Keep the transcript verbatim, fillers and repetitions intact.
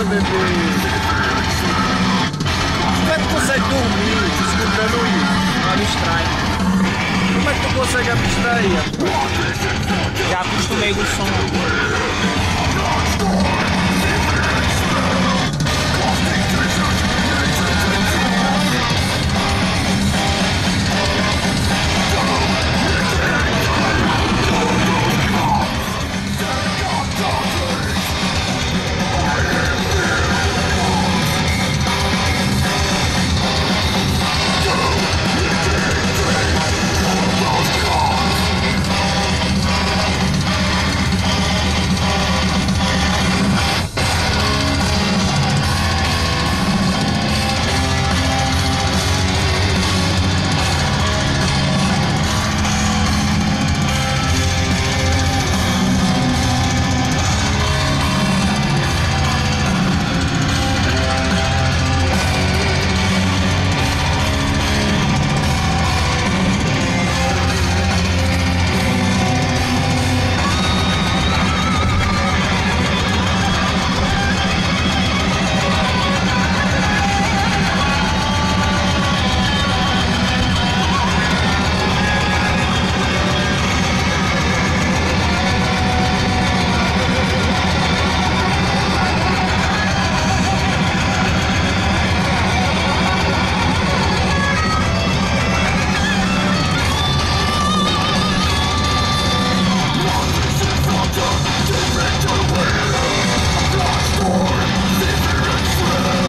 dia, bebê. Como é que tu consegue dormir escutando isso? Abstrai. Como é que tu consegue abstrair? Já acostumei com o som.